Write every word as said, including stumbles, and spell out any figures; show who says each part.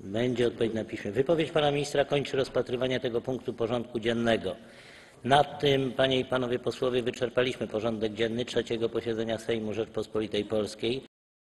Speaker 1: Będzie odpowiedź na piśmie. Wypowiedź pana ministra kończy rozpatrywanie tego punktu porządku dziennego. Na tym, panie i panowie posłowie, wyczerpaliśmy porządek dzienny trzeciego posiedzenia Sejmu Rzeczypospolitej Polskiej.